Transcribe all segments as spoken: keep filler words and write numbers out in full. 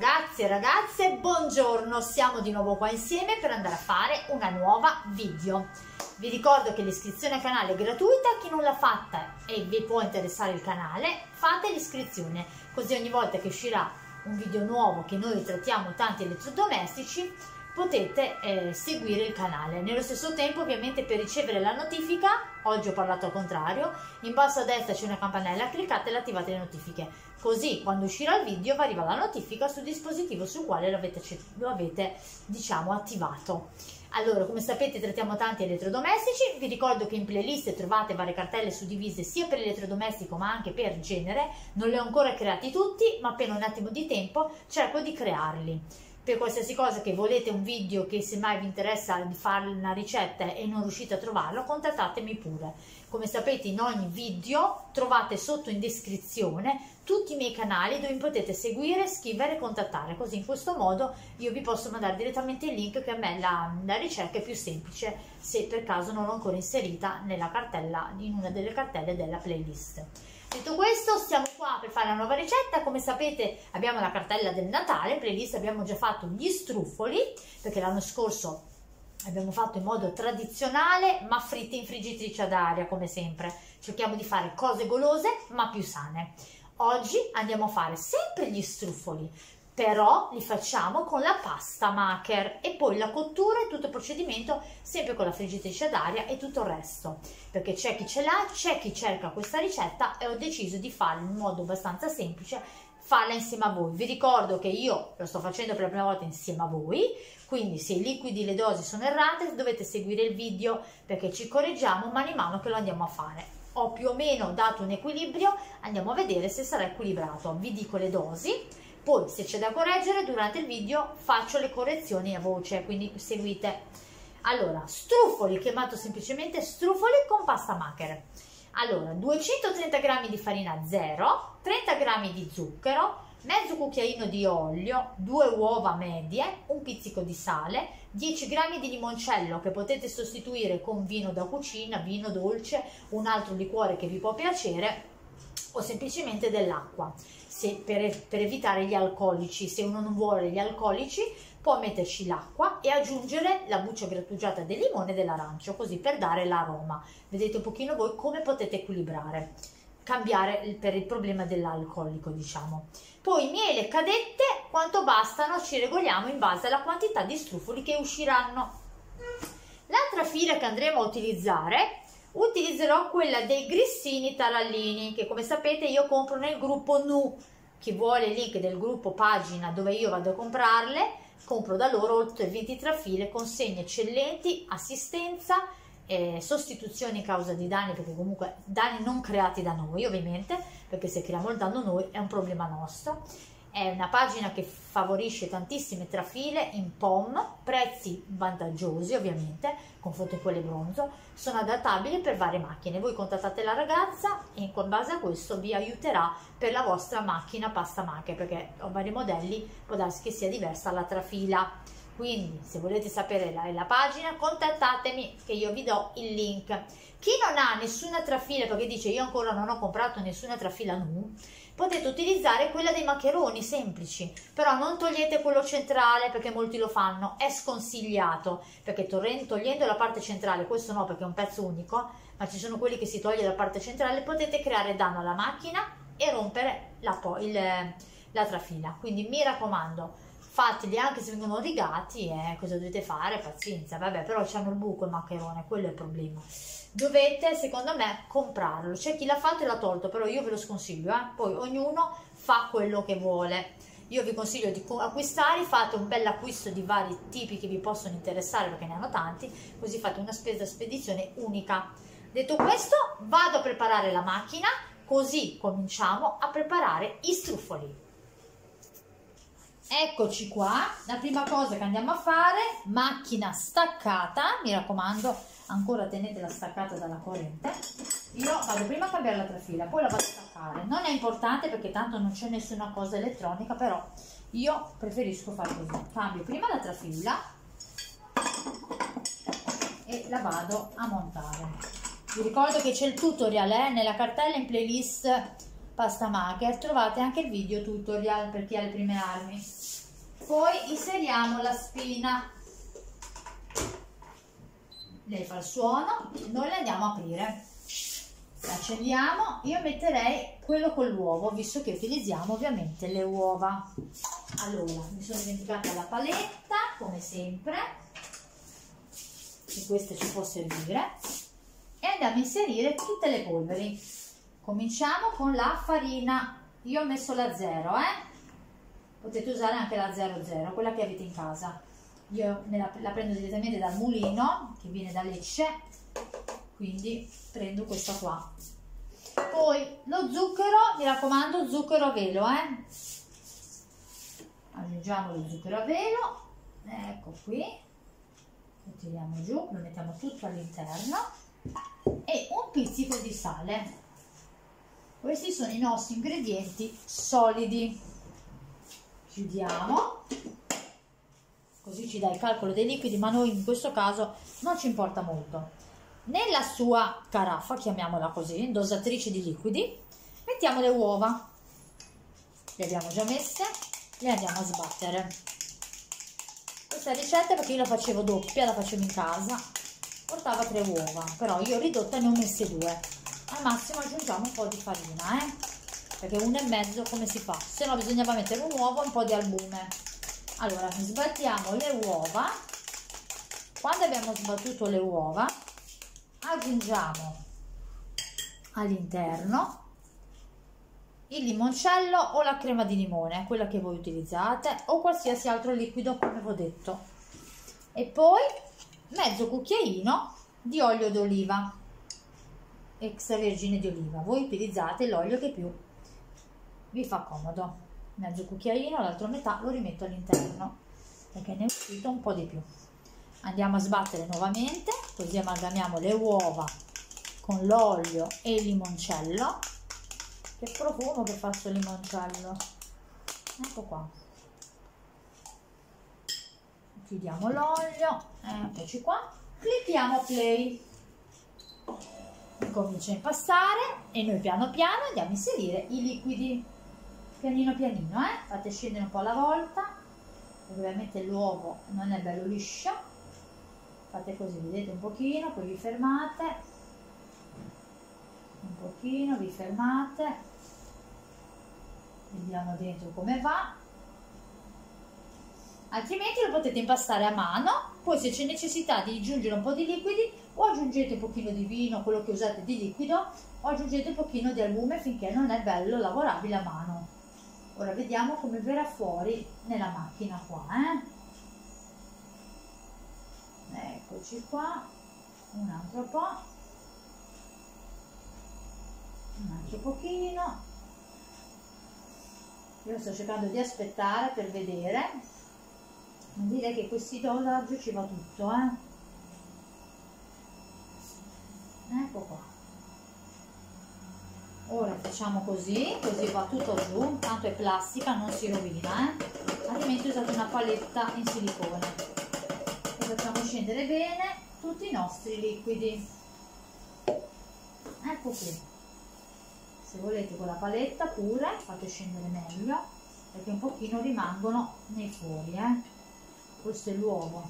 Ragazzi e ragazze, buongiorno, siamo di nuovo qua insieme per andare a fare una nuova video. Vi ricordo che l'iscrizione al canale è gratuita, chi non l'ha fatta e vi può interessare il canale, fate l'iscrizione, così ogni volta che uscirà un video nuovo che noi trattiamo tanti elettrodomestici potete eh, seguire il canale. Nello stesso tempo, ovviamente, per ricevere la notifica, oggi ho parlato al contrario, in basso a destra c'è una campanella, cliccate e attivate le notifiche, così quando uscirà il video vi arriva la notifica sul dispositivo sul quale lo avete, lo avete diciamo attivato. Allora, come sapete, trattiamo tanti elettrodomestici. Vi ricordo che in playlist trovate varie cartelle suddivise sia per elettrodomestico ma anche per genere. Non li ho ancora creati tutti, ma appena un attimo di tempo cerco di crearli. Per qualsiasi cosa che volete un video, che semmai vi interessa di fare una ricetta e non riuscite a trovarlo, contattatemi pure. Come sapete, in ogni video trovate sotto in descrizione tutti i miei canali dove mi potete seguire, scrivere e contattare, così in questo modo io vi posso mandare direttamente il link, che a me la, la ricerca è più semplice se per caso non l'ho ancora inserita nella cartella, in una delle cartelle della playlist. Detto questo, siamo qua per fare una nuova ricetta. Come sapete, abbiamo la cartella del Natale, in playlist abbiamo già fatto gli struffoli, perché l'anno scorso abbiamo fatto in modo tradizionale, ma fritti in friggitrice ad aria, come sempre. Cerchiamo di fare cose golose, ma più sane. Oggi andiamo a fare sempre gli struffoli, però li facciamo con la pasta maker e poi la cottura e tutto il procedimento sempre con la friggitrice ad aria e tutto il resto, perché c'è chi ce l'ha, c'è chi cerca questa ricetta e ho deciso di farla in modo abbastanza semplice, farla insieme a voi. Vi ricordo che io lo sto facendo per la prima volta insieme a voi, quindi se i liquidi, le dosi sono errate dovete seguire il video, perché ci correggiamo mano a mano che lo andiamo a fare. Ho più o meno dato un equilibrio, andiamo a vedere se sarà equilibrato. Vi dico le dosi, poi se c'è da correggere durante il video faccio le correzioni a voce, quindi seguite. Allora, struffoli, chiamato semplicemente struffoli con pasta maker. Allora, duecentotrenta grammi di farina zero, trenta grammi di zucchero, mezzo cucchiaino di olio, due uova medie, un pizzico di sale, dieci grammi di limoncello che potete sostituire con vino da cucina, vino dolce, un altro liquore che vi può piacere, o semplicemente dell'acqua, se per, per evitare gli alcolici. Se uno non vuole gli alcolici può metterci l'acqua e aggiungere la buccia grattugiata del limone e dell'arancio, così per dare l'aroma. Vedete un pochino voi come potete equilibrare, cambiare per il problema dell'alcolico, diciamo. Poi miele, cadette, quanto bastano ci regoliamo in base alla quantità di struffoli che usciranno. L'altra fila che andremo a utilizzare, utilizzerò quella dei grissini tarallini, che come sapete io compro nel gruppo Nu. Chi vuole il link del gruppo pagina dove io vado a comprarle, compro da loro oltre ventitré file, consegne eccellenti, assistenza, eh, sostituzioni in causa di danni, perché comunque danni non creati da noi ovviamente, perché se creiamo il danno noi è un problema nostro. È una pagina che favorisce tantissime trafile in P O M, prezzi vantaggiosi ovviamente, confronto a quelle bronzo, sono adattabili per varie macchine. Voi contattate la ragazza e in base a questo vi aiuterà per la vostra macchina pasta maker, perché ho vari modelli, può darsi che sia diversa la trafila. Quindi se volete sapere la, la pagina, contattatemi che io vi do il link. Chi non ha nessuna trafila, perché dice io ancora non ho comprato nessuna trafila Nu, potete utilizzare quella dei maccheroni semplici, però non togliete quello centrale, perché molti lo fanno, è sconsigliato, perché togliendo la parte centrale, questo no perché è un pezzo unico, ma ci sono quelli che si toglie la parte centrale, potete creare danno alla macchina e rompere la, il, la trafila. Quindi mi raccomando, fateli anche se vengono rigati, eh, cosa dovete fare? Pazienza, vabbè, però c'hanno il buco il maccherone, quello è il problema. Dovete, secondo me, comprarlo. C'è chi l'ha fatto e l'ha tolto, però io ve lo sconsiglio, eh? Poi ognuno fa quello che vuole. Io vi consiglio di acquistare, fate un bel acquisto di vari tipi che vi possono interessare, perché ne hanno tanti, così fate una spesa spedizione unica. Detto questo, vado a preparare la macchina, così cominciamo a preparare i struffoli. Eccoci qua, la prima cosa che andiamo a fare, macchina staccata, mi raccomando, ancora tenetela staccata dalla corrente. Io vado prima a cambiare la trafila, poi la vado a staccare. Non è importante perché tanto non c'è nessuna cosa elettronica, però io preferisco fare così. Cambio prima la trafila e la vado a montare. Vi ricordo che c'è il tutorial eh, nella cartella in playlist pasta maker trovate anche il video tutorial per chi ha le prime armi. Poi inseriamo la spina, lei fa il suono, noi la andiamo a aprire, la accendiamo. Io metterei quello con l'uovo visto che utilizziamo ovviamente le uova. Allora, mi sono dimenticata la paletta come sempre, che questa ci può servire, e andiamo a inserire tutte le polveri. Cominciamo con la farina, io ho messo la zero, eh? Potete usare anche la zero zero, quella che avete in casa. Io me la, la prendo direttamente dal mulino che viene da Lecce, quindi prendo questa qua. Poi lo zucchero, mi raccomando, zucchero a velo, eh? Aggiungiamo lo zucchero a velo, ecco qui, lo tiriamo giù, lo mettiamo tutto all'interno, e un pizzico di sale. Questi sono i nostri ingredienti solidi. Chiudiamo, così ci dà il calcolo dei liquidi, ma noi in questo caso non ci importa molto. Nella sua caraffa, chiamiamola così, dosatrice di liquidi, mettiamo le uova, le abbiamo già messe, le andiamo a sbattere. Questa ricetta, perché io la facevo doppia, la facevo in casa, portava tre uova, però io ridotta ne ho messe due. Al massimo aggiungiamo un po' di farina, eh? Perché uno e mezzo come si fa? Se no bisognava mettere un uovo e un po' di albume. Allora sbattiamo le uova. Quando abbiamo sbattuto le uova aggiungiamo all'interno il limoncello o la crema di limone, quella che voi utilizzate, o qualsiasi altro liquido come vi ho detto, e poi mezzo cucchiaino di olio d'oliva extravergine di oliva. Voi utilizzate l'olio che più vi fa comodo, mezzo cucchiaino, l'altra metà lo rimetto all'interno perché ne è uscito un po' di più. Andiamo a sbattere nuovamente, così amalgamiamo le uova con l'olio e il limoncello. Che profumo che fa questo limoncello, ecco qua. Chiudiamo l'olio, eccoci qua, clicchiamo play, comincia a impastare e noi piano piano andiamo a inserire i liquidi. Pianino pianino, eh? Fate scendere un po' alla volta, perché ovviamente l'uovo non è bello liscio. Fate così, vedete, un pochino, poi vi fermate, un pochino, vi fermate, vediamo dentro come va. Altrimenti lo potete impastare a mano, poi se c'è necessità di aggiungere un po' di liquidi, o aggiungete un pochino di vino, quello che usate di liquido, o aggiungete un pochino di albume finché non è bello lavorabile a mano. Ora vediamo come verrà fuori nella macchina qua, eh? Eccoci qua, un altro po', un altro pochino. Io sto cercando di aspettare per vedere, ma direi che questi dosaggi ci va tutto, eh? Ecco qua. Ora facciamo così, così va tutto giù, tanto è plastica, non si rovina, eh? Altrimenti usate una paletta in silicone. E facciamo scendere bene tutti i nostri liquidi. Ecco qui. Se volete con la paletta pure fate scendere meglio, perché un pochino rimangono nei fori, eh? Questo è l'uovo.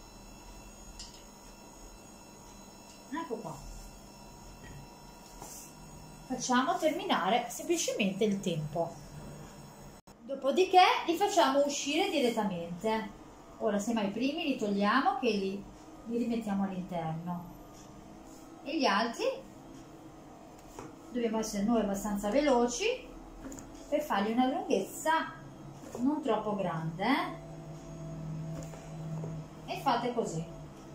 Ecco qua. Facciamo terminare semplicemente il tempo, dopodiché li facciamo uscire direttamente. Ora semmai i primi li togliamo, che li, li rimettiamo all'interno, e gli altri dobbiamo essere noi abbastanza veloci per fargli una lunghezza non troppo grande, eh? E fate così.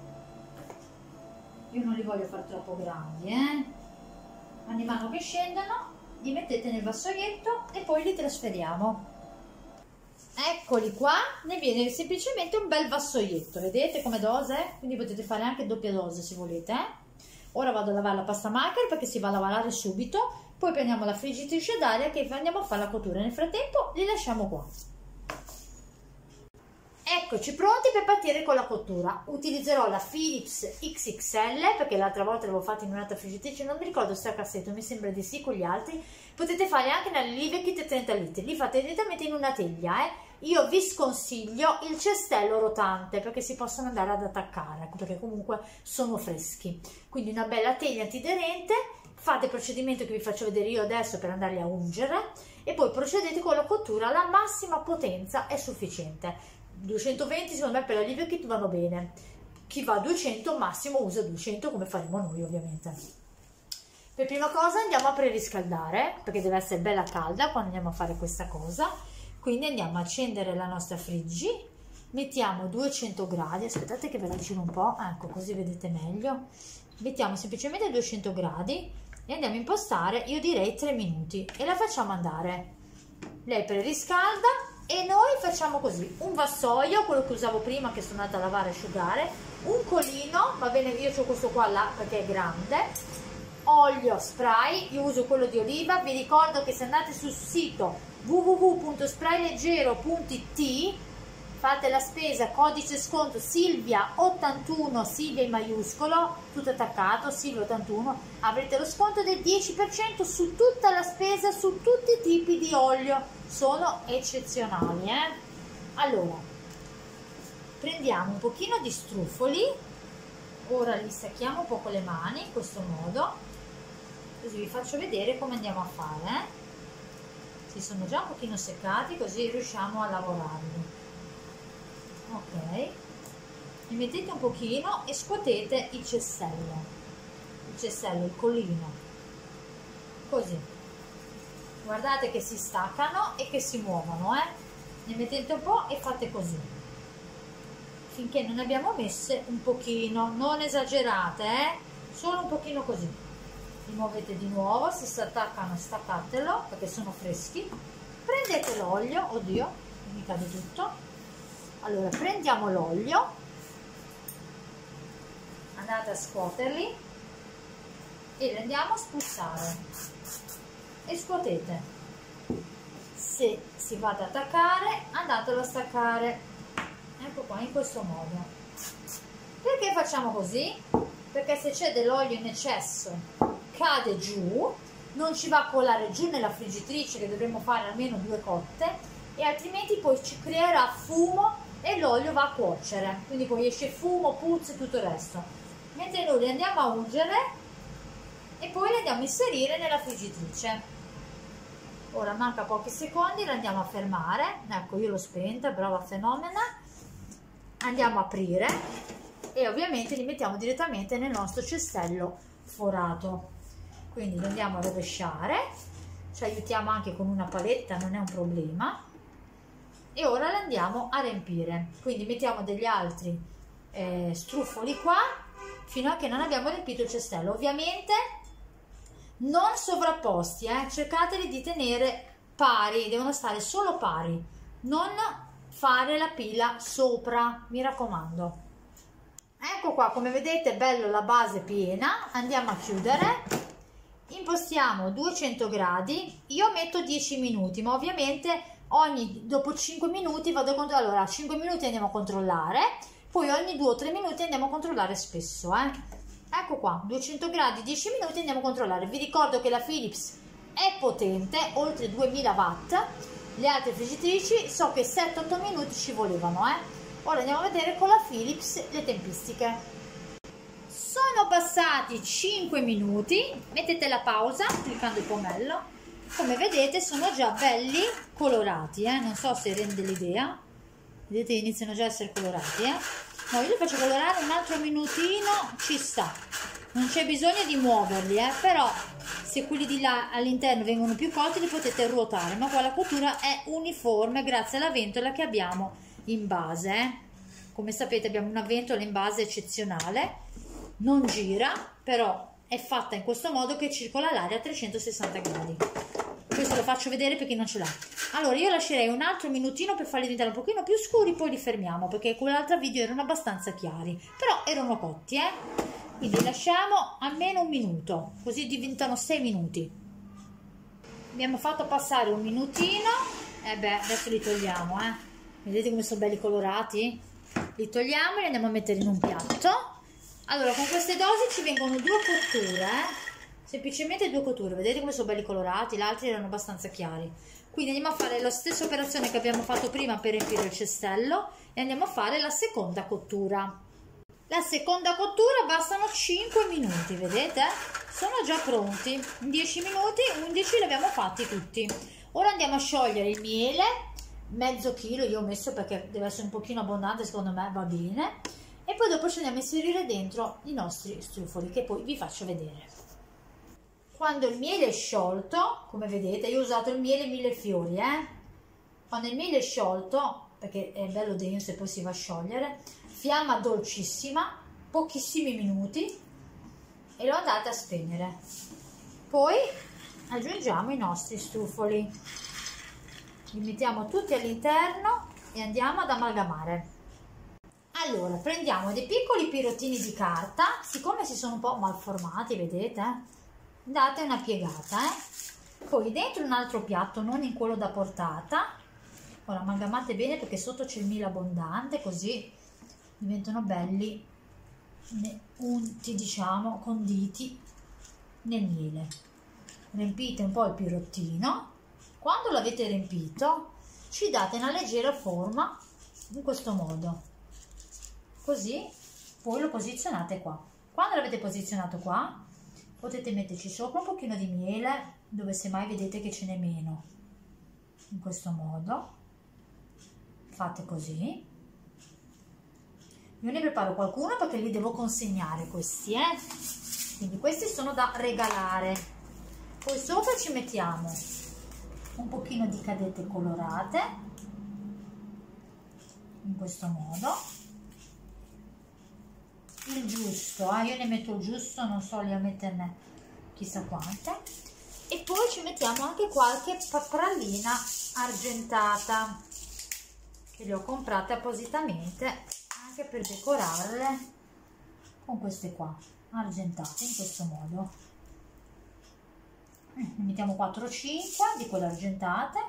Io non li voglio fare troppo grandi, eh? Man mano che scendono li mettete nel vassoietto e poi li trasferiamo. Eccoli qua, ne viene semplicemente un bel vassoietto, vedete come dose? Quindi potete fare anche doppia dose se volete, eh? Ora vado a lavare la pasta maker perché si va a lavorare subito, poi prendiamo la friggitrice d'aria che andiamo a fare la cottura. Nel frattempo li lasciamo qua. Eccoci pronti per partire con la cottura. Utilizzerò la Philips X X L perché l'altra volta l'avevo fatta in un'altra friggitrice, non mi ricordo se a cassetto, mi sembra di sì con gli altri. Potete fare anche nella Livekit trenta litri, li fate direttamente in una teglia. Eh. Io vi sconsiglio il cestello rotante perché si possono andare ad attaccare, perché comunque sono freschi. Quindi una bella teglia antiaderente, fate il procedimento che vi faccio vedere io adesso per andarli a ungere e poi procedete con la cottura, la massima potenza è sufficiente. duecentoventi secondo me per la Livekit vanno bene, chi va a duecento massimo usa duecento come faremo noi ovviamente. Per prima cosa andiamo a preriscaldare perché deve essere bella calda quando andiamo a fare questa cosa, quindi andiamo a accendere la nostra friggi, mettiamo duecento gradi, aspettate che ve la giro un po', ecco così vedete meglio, mettiamo semplicemente duecento gradi e andiamo a impostare, io direi tre minuti e la facciamo andare. Lei preriscalda e noi facciamo così, un vassoio, quello che usavo prima che sono andata a lavare e asciugare, un colino, va bene, io ho questo qua là perché è grande, olio spray, io uso quello di oliva, vi ricordo che se andate sul sito w w w punto sprayleggero punto i t fate la spesa, codice sconto Silvia ottantuno, Silvia in maiuscolo, tutto attaccato, Silvia ottantuno, avrete lo sconto del dieci per cento su tutta la spesa, su tutti i tipi di olio, sono eccezionali. Eh? Allora, prendiamo un pochino di struffoli, ora li stacchiamo un po' con le mani, in questo modo, così vi faccio vedere come andiamo a fare. Eh? Si sono già un pochino seccati, così riusciamo a lavorarli. Ok, li mettete un pochino e scuotete il cestello, il cestello, il collino, così, guardate che si staccano e che si muovono, eh? Ne mettete un po' e fate così, finché non abbiamo messe un pochino, non esagerate, eh? Solo un pochino così, li muovete di nuovo, se si attaccano staccatelo perché sono freschi, prendete l'olio, oddio, mi cade tutto. Allora prendiamo l'olio, andate a scuoterli e li andiamo a spruzzare e scuotete. Se si va ad attaccare andatelo a staccare, ecco qua, in questo modo. Perché facciamo così? Perché se c'è dell'olio in eccesso cade giù, non ci va a colare giù nella friggitrice che dovremo fare almeno due cotte e altrimenti poi ci creerà fumo e l'olio va a cuocere, quindi poi esce fumo, puzze e tutto il resto. Mentre noi li andiamo a ungere e poi li andiamo a inserire nella friggitrice. Ora manca pochi secondi, la andiamo a fermare, ecco io l'ho spenta, brava fenomena, andiamo a aprire e ovviamente li mettiamo direttamente nel nostro cestello forato, quindi li andiamo a rovesciare, ci aiutiamo anche con una paletta, non è un problema. E ora la andiamo a riempire, quindi mettiamo degli altri eh, struffoli qua fino a che non abbiamo riempito il cestello, ovviamente non sovrapposti, eh? Cercateli di tenere pari, devono stare solo pari, non fare la pila sopra, mi raccomando. Ecco qua, come vedete bello la base piena, andiamo a chiudere, impostiamo duecento gradi, io metto dieci minuti ma ovviamente ogni dopo cinque minuti vado a controllare, allora cinque minuti andiamo a controllare, poi ogni due o tre minuti andiamo a controllare spesso, eh. Ecco qua, duecento gradi, dieci minuti andiamo a controllare. Vi ricordo che la Philips è potente, oltre duemila watt, le altre friggitrici so che sette otto minuti ci volevano, eh. Ora andiamo a vedere con la Philips le tempistiche. Sono passati cinque minuti, mettete la pausa cliccando il pomello. Come vedete sono già belli colorati, eh? Non so se rende l'idea, vedete iniziano già a essere colorati, eh? No, io li faccio colorare un altro minutino, ci sta, non c'è bisogno di muoverli, eh? Però se quelli di là all'interno vengono più cotti li potete ruotare, ma qua la cottura è uniforme grazie alla ventola che abbiamo in base, eh? Come sapete abbiamo una ventola in base eccezionale, non gira, però è fatta in questo modo che circola l'aria a trecentosessanta gradi. Questo lo faccio vedere per chi non ce l'ha. Allora io lascerei un altro minutino per farli diventare un pochino più scuri, poi li fermiamo perché quell'altro video erano abbastanza chiari, però erano cotti, eh? Quindi lasciamo almeno un minuto, così diventano sei minuti. Abbiamo fatto passare un minutino, e eh beh adesso li togliamo, eh? vedete come sono belli colorati? Li togliamo e li andiamo a mettere in un piatto. Allora, con queste dosi ci vengono due cotture, eh? Semplicemente due cotture, vedete come sono belli colorati, gli altri erano abbastanza chiari. Quindi andiamo a fare la stessa operazione che abbiamo fatto prima per riempire il cestello e andiamo a fare la seconda cottura. La seconda cottura bastano cinque minuti, vedete? Sono già pronti, in dieci minuti, undici li abbiamo fatti tutti. Ora andiamo a sciogliere il miele, mezzo chilo io ho messo perché deve essere un pochino abbondante, secondo me va bene. E poi dopo ci andiamo a inserire dentro i nostri strufoli che poi vi faccio vedere. Quando il miele è sciolto, come vedete, io ho usato il miele mille fiori, eh? Quando il miele è sciolto, perché è bello denso e poi si va a sciogliere, fiamma dolcissima, pochissimi minuti e lo andate a spegnere. Poi aggiungiamo i nostri strufoli, li mettiamo tutti all'interno e andiamo ad amalgamare. Allora, prendiamo dei piccoli pirottini di carta, siccome si sono un po' malformati, vedete? Date una piegata, eh? Poi dentro un altro piatto, non in quello da portata. Ora amalgamate bene perché sotto c'è il miele abbondante, così diventano belli unti, diciamo, conditi nel miele. Riempite un po' il pirottino. Quando l'avete riempito ci date una leggera forma in questo modo, così poi lo posizionate qua. Quando l'avete posizionato qua potete metterci sopra un pochino di miele dove semmai vedete che ce n'è meno, in questo modo fate così. Io ne preparo qualcuno perché li devo consegnare questi, eh? Quindi questi sono da regalare. Poi sopra ci mettiamo un pochino di cadette colorate in questo modo, il giusto, eh? Io ne metto il giusto, non so lì a metterne chissà quante. E poi ci mettiamo anche qualche paprallina argentata che le ho comprate appositamente anche per decorarle con queste qua argentate in questo modo. Ne mettiamo quattro o cinque di quelle argentate,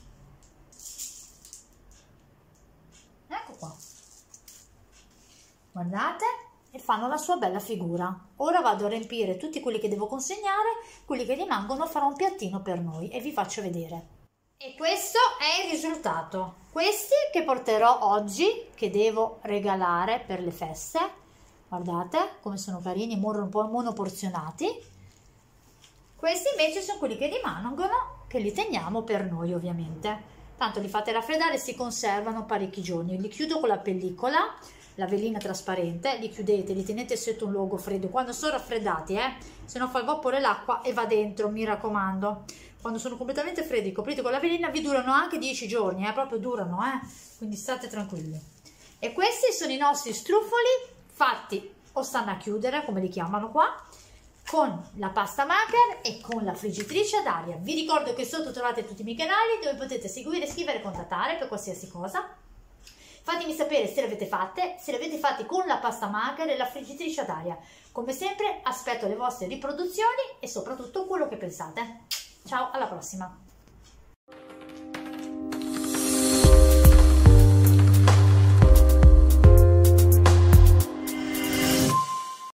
ecco qua, guardate, e fanno la sua bella figura. Ora vado a riempire tutti quelli che devo consegnare, quelli che rimangono farò un piattino per noi e vi faccio vedere. E questo è il risultato. Questi che porterò oggi, che devo regalare per le feste, guardate come sono carini, un po' monoporzionati. Questi invece sono quelli che rimangono, che li teniamo per noi ovviamente. Tanto li fate raffreddare e si conservano parecchi giorni. Li chiudo con la pellicola, la velina trasparente, li chiudete, li tenete sotto un luogo freddo quando sono raffreddati, eh? Se no fa il vapore l'acqua e va dentro, mi raccomando. Quando sono completamente freddi, copriti con la velina, vi durano anche dieci giorni, eh? Proprio durano, eh? Quindi state tranquilli. E questi sono i nostri strufoli fatti o stanno a chiudere, come li chiamano qua, con la pasta maker e con la friggitrice ad aria. Vi ricordo che sotto trovate tutti i miei canali dove potete seguire, scrivere e contattare per qualsiasi cosa. Fatemi sapere se le avete fatte, se le avete fatte con la pasta maker e la friggitrice ad aria. Come sempre aspetto le vostre riproduzioni e soprattutto quello che pensate. Ciao, alla prossima!